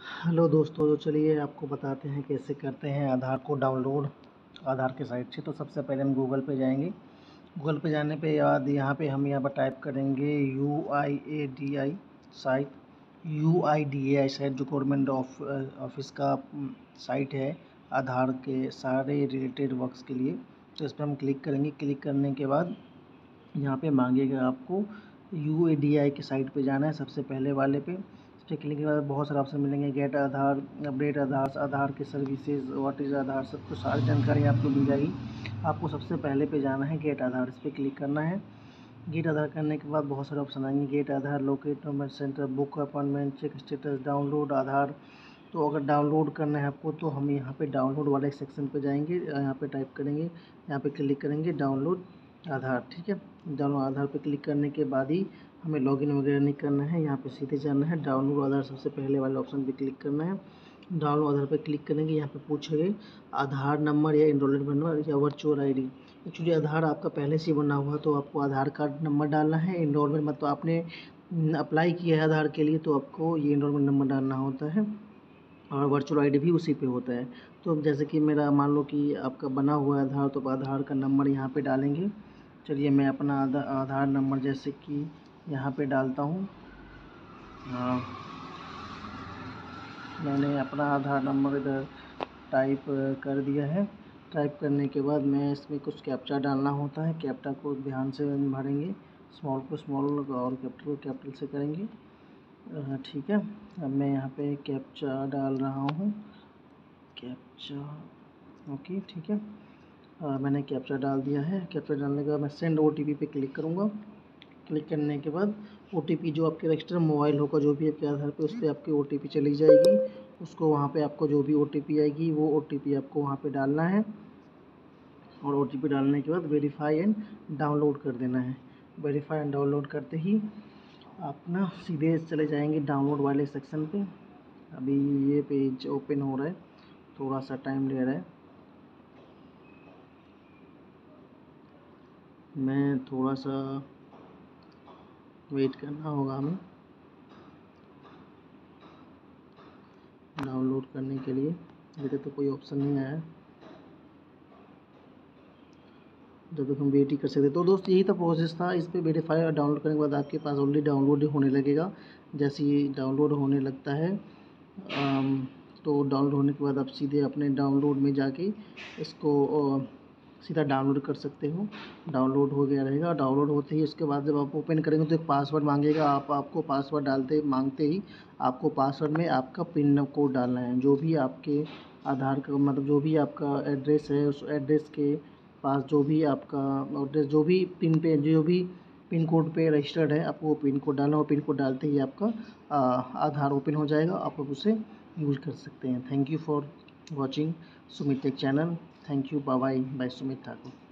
Hello दोस्तों, तो चलिए आपको बताते हैं कैसे करते हैं आधार को डाउनलोड आधार के साइट से। तो सबसे पहले हम गूगल पे जाएंगे। गूगल पे जाने पे बाद यहाँ पर टाइप करेंगे UIDAI साइट। UIDAI साइट जो गवर्नमेंट ऑफिस का साइट है आधार के सारे रिलेटेड वर्क्स के लिए। तो इस पर हम क्लिक करेंगे। क्लिक करने के बाद यहाँ पे मांगेगा आपको UIDAI की साइट पे जाना है, सबसे पहले वाले पे। इस पर क्लिक के बाद बहुत सारे ऑप्शन मिलेंगे, गेट आधार, अपडेट आधार, आधार के सर्विसेज, व्हाट इज़ आधार, सब कुछ सारी जानकारी आपको मिल जाएगी। आपको सबसे पहले पे जाना है गेट आधार, इस पर क्लिक करना है। गेट आधार करने के बाद बहुत सारे ऑप्शन आएंगे, get Aadhaar, locate number centre, book appointment, check status, download Aadhaar. तो अगर डाउनलोड करना है आपको तो हम यहाँ पे डाउनलोड वाले सेक्शन पे जाएंगे। यहाँ पे टाइप करेंगे, यहाँ पे क्लिक करेंगे डाउनलोड आधार। ठीक है, डाउनलोड आधार पे क्लिक करने के बाद ही हमें लॉगिन वगैरह नहीं करना है, यहाँ पे सीधे जाना है डाउनलोड आधार, सबसे पहले वाले ऑप्शन पे क्लिक करना है। डाउनलोड आधार पे क्लिक करेंगे, यहाँ पे पूछेंगे आधार नंबर या एनरोलमेंट नंबर या वर्चुअल आईडी। एक्चुअली आधार आपका पहले से बना हुआ तो आपको आधार कार्ड नंबर डालना है। एनरोलमेंट मतलब आपने अप्लाई किया है आधार के लिए तो आपको ये एनरोलमेंट नंबर डालना होता है, और वर्चुअल आईडी भी उसी पे होता है। तो अब जैसे कि मेरा मान लो कि आपका बना हुआ है आधार, तो आधार का नंबर यहाँ पे डालेंगे। चलिए मैं अपना आधार नंबर जैसे कि यहाँ पे डालता हूँ। मैंने अपना आधार नंबर इधर टाइप कर दिया है। टाइप करने के बाद मैं इसमें कुछ कैप्चा डालना होता है, कैप्चा को ध्यान से भरेंगे, स्मॉल को स्मॉल और कैपिटल को कैपिटल से करेंगे। ठीक है, अब मैं यहाँ पे कैप्चा डाल रहा हूँ, कैप्चा। ओके ठीक है, मैंने कैप्चा डाल दिया है। कैप्चा डालने के बाद मैं सेंड OTP पे क्लिक करूँगा। क्लिक करने के बाद OTP जो आपके रजिस्टर मोबाइल होगा जो भी आपके आधार पे, उस पर आपकी OTP चली जाएगी। उसको वहाँ पे आपको जो भी OTP आएगी वो OTP आपको वहाँ पे डालना है, और OTP डालने के बाद वेरीफाई एंड डाउनलोड कर देना है। वेरीफाई एंड डाउनलोड करते ही आप ना सीधे चले जाएंगे डाउनलोड वाले सेक्शन पे। अभी ये पेज ओपन हो रहा है, थोड़ा सा टाइम ले रहा है, मैं थोड़ा सा वेट करना होगा हमें डाउनलोड करने के लिए। अभी तो कोई ऑप्शन नहीं आया, जब तक हम वेट ही कर सकते। तो दोस्त यही था प्रोसेस था। इस पर वेरीफाई और डाउनलोड करने के बाद आपके पास ऑलरेडी डाउनलोड होने लगेगा। जैसे ही डाउनलोड होने लगता है तो डाउनलोड होने के बाद आप सीधे अपने डाउनलोड में जाके इसको सीधा डाउनलोड कर सकते हो। डाउनलोड हो गया रहेगा। डाउनलोड होते ही उसके बाद जब आप ओपन करेंगे तो एक पासवर्ड मांगेगा। आपको पासवर्ड मांगते ही आपको पासवर्ड में आपका पिन कोड डालना है। जो भी आपके आधार का मतलब जो भी आपका एड्रेस है, उस एड्रेस के पास जो भी आपका एड्रेस जो भी पिन कोड पे रजिस्टर्ड है, आपको वो पिन कोड डालना। वो पिन कोड डालते ही आपका आधार ओपन हो जाएगा। आप लोग उसे यूज़ कर सकते हैं। Thank you for watching Sumit tech channel. Thank you, bye bye, Sumit Thakur.